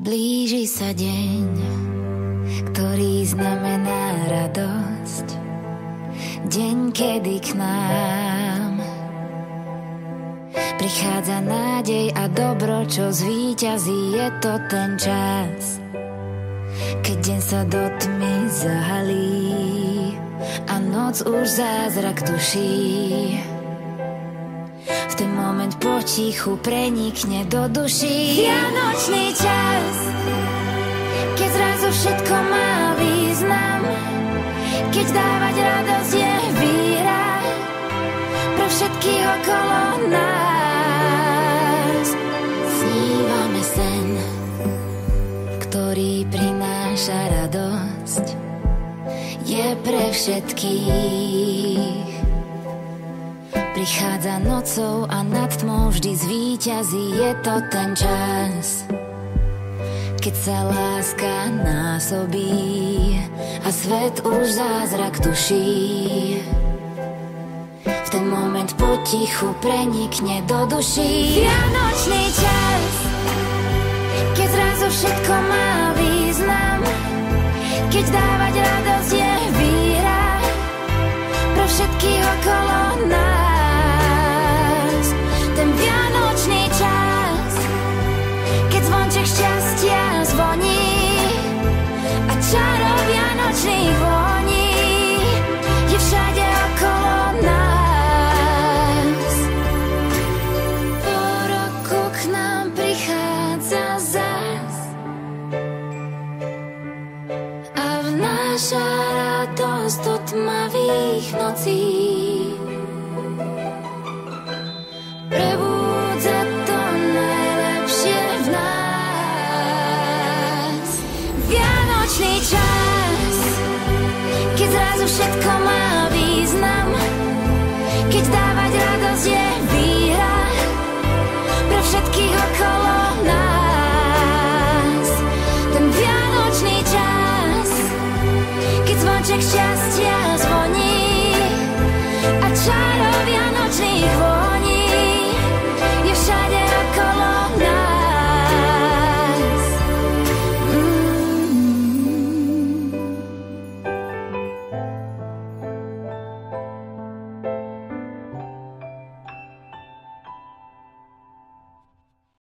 Blíži sa deň, ktorý znamená radosť. Deň, kedy k nám prichádza nádej a dobro, čo zvíťazí. Je to ten čas, keď deň sa do tmy zahalí a noc už zázrak tuší. V ten moment potichu prenikne do duší. Vianočný čas, keď zrazu všetko má význam, keď dávať radosť je výhra pre všetkých okolo nás. Snívame sen, ktorý prináša radosť, je pre všetkých. Prichádza nocou a nad tmou vždy zvíťazí. Je to ten čas, keď sa láska násobí a svet už zázrak tuší. V ten moment potichu prenikne do duší. Vianočný čas, keď zrazu všetko má význam, keď dávať radosť je výhra pre všetkých okolo nás. Ten vianočný čas, keď zvonček šťastia zvoní a čaro vianočných voní je všade okolo nás. Po roku k nám prichádza zas a vnáša radosť do tmavých nocí. Prebúdza to najlepšie v nás. Vianočný čas, keď zrazu všetko má význam, keď dávať radosť je výhra pre všetkých okolo nás. Ten vianočný čas, keď zvonček šťastia